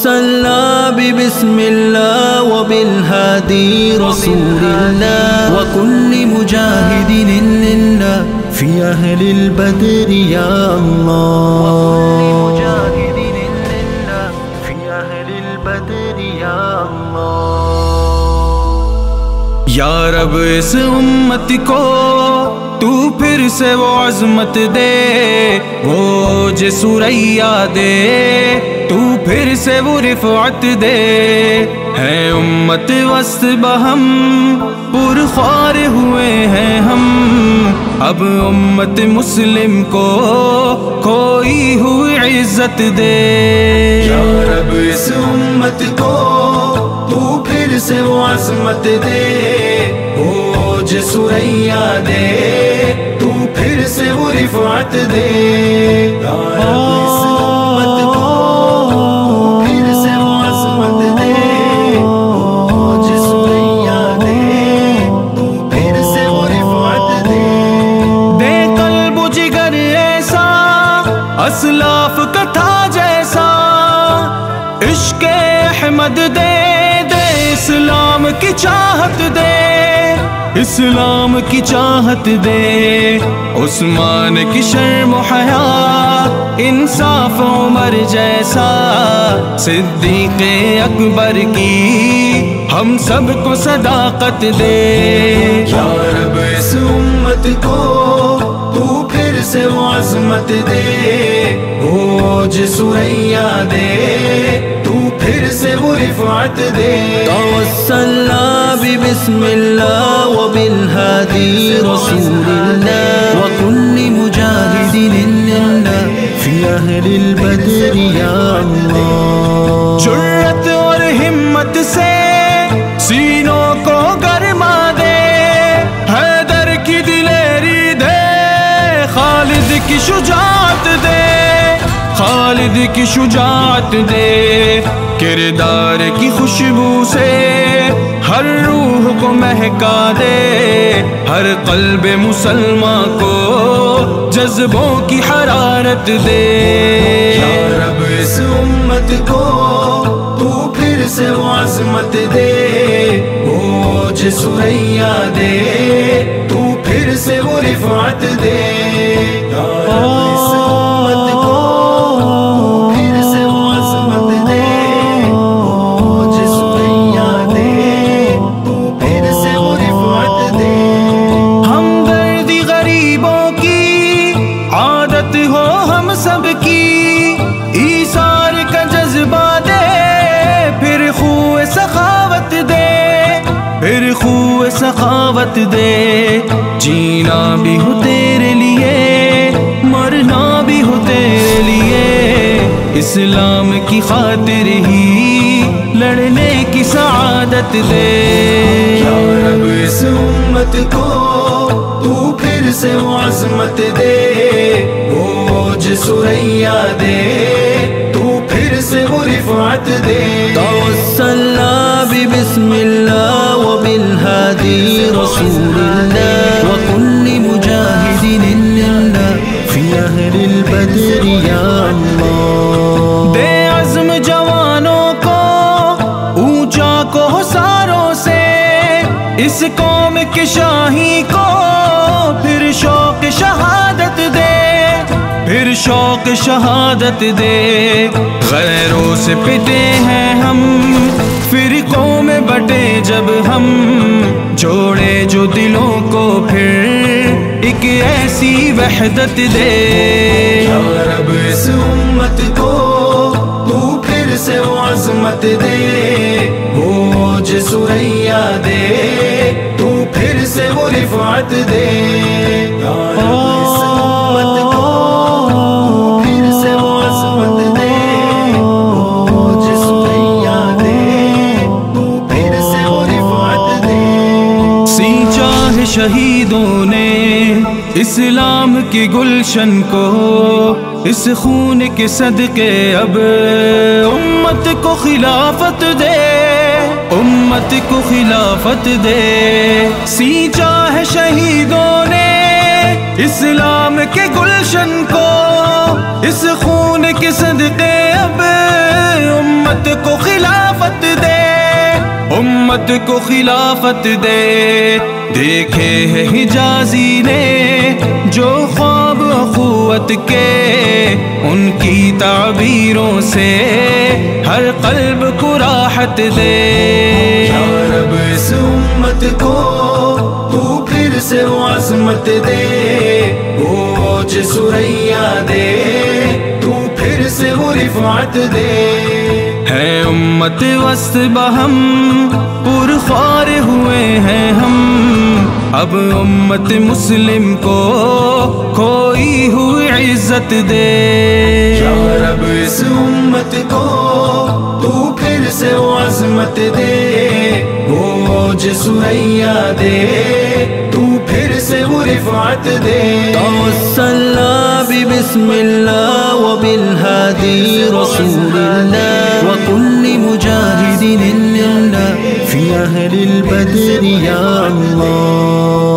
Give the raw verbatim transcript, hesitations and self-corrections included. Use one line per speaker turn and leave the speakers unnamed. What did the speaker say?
توسلنا ببسم الله وبالهادي رسول الله وكل مجاهد لله في أهل البدر يا الله یا رب اس امت کو تو پھر سے وہ عظمت دے، وہ جو سوریا دے، تو پھر سے وہ رفعت دے۔ ہے امت وسط بہم پرخوار ہوئے ہیں ہم، اب امت مسلم کو کوئی ہوئی عزت دے۔ یا رب اس امت کو تو پھر سے وہ عظمت دے، وہ جو سوریا دے، تو پھر سے وہ رفعت دے۔ یا رب اس امت کو تو پھر سے وہ عظمت دے، وہ جو سوریا دے، تو پھر سے وہ رفعت دے۔ دے قلب و جگر ایسا اسلاف کا تھا جیسا، عشق احمد دے، اسلام کی چاہت دے، اسلام کی چاہت دے۔ عثمان کی شرم و حیا، انصاف عمر جیسا، صدیق اکبر کی ہم سب کو صداقت دے۔ یا رب اس امت کو تو پھر سے وہ عظمت دے، وہ جو سوریا دے، تو پھر سے وہ رفعت دے۔ توسلنا ببسم اللہ وبالهادی رسول اللہ وكل مجاہد للہ فی اہل البدر یا اللہ۔ جرأت اور ہمت سے سینوں کو گرما دے، حیدر کی دلیری دے، خالد کی شجاعت دے، خالد کی شجاعت دے۔ کردار کی خوشبو سے ہر روح کو مہکا دے، ہر قلب مسلمان کو جذبوں کی حرارت دے۔ یا رب اس امت کو تو پھر سے وہ عظمت دے، وہ جو سوریا دے، تو پھر سے وہ رفعت دے۔ یا رب اس امت کو سب کی ایثار کا جذبہ دے، پھر خو سخاوت دے، پھر خو سخاوت دے۔ جینا بھی ہو تیرے لیے، مرنا بھی ہو تیرے لیے، اسلام کی خاطر ہی لڑنے کی سعادت دے۔ یا رب اس امت کو تو پھر سے وہ عظمت دے، وہ جو سوریا دے، تو پھر سے وہ رفعت دے۔ توسلنا ببسم اللہ وبالهادی رسول اللہ وكل مجاہد للہ فی اہل البدر یا اللہ۔ دے عزم جوانوں کو اونچا کو ساروں سے، اس قوم کے شاہی کو پھر شوق شہادت دے، پھر شوق شہادت دے۔ غیروں سے پٹے ہیں ہم، فرقوں میں بٹے جب ہم، جوڑے جو دلوں کو پھر ایک ایسی وحدت دے۔ یا رب اس امت کو تو پھر سے وہ عظمت دے، وہ جو سوریا دے، تو پھر سے وہ رفعت دے۔ یا رب اس امت کو تو پھر سے وہ عظمت دے، وہ جو سوریا دے، تو پھر سے وہ رفعت دے۔ سینچا ہے شہیدوں نے اسلام کی گلشن کو، اس خون کے صدقے اب امت کو خلافت دے، امت کو خلافت دے۔ سینچا ہے شہیدوں نے اسلام کے گلشن کو، اس خون کے صدقے اب امت امت کو خلافت دے. دیکھے ہیں حجازی نے جو خواب اخوت کے، ان کی تعبیروں سے ہر قلب کو راحت دے. یا رب اس امت کو تو پھر سے وہ عظمت دے، وہ اوج ثریا دے، تو پھر سے وہ رفعت دے. ہے امت وسط بہم پرخوار ہوئے ہیں ہم، اب امت مسلم کو کھوئی ہوئی عزت دے. یا رب اس امت کو تو پھر سے وہ عظمت دے، وہ اوج ثریا دے، تو پھر سے وہ رفعت دے.
توسلنا ببسم اللہ وبالہادی رسول اللہ وكل مجاهد لله في أهل البدر يا الله.